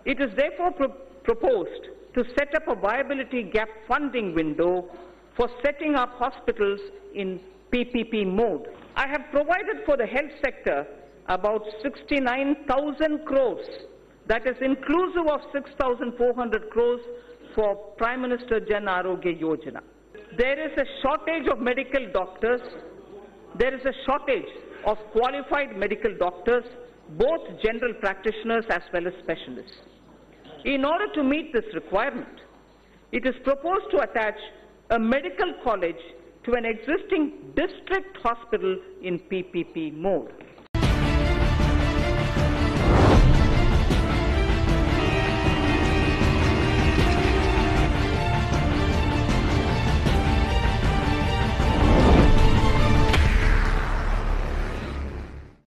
It is therefore proposed to set up a viability gap funding window for setting up hospitals in PPP mode. I have provided for the health sector about 69,000 crores, that is inclusive of 6,400 crores for Prime Minister Jan Arogya Yojana. There is a shortage of medical doctors. There is a shortage of qualified medical doctors, both general practitioners as well as specialists. In order to meet this requirement, it is proposed to attach a medical college to an existing district hospital in PPP mode.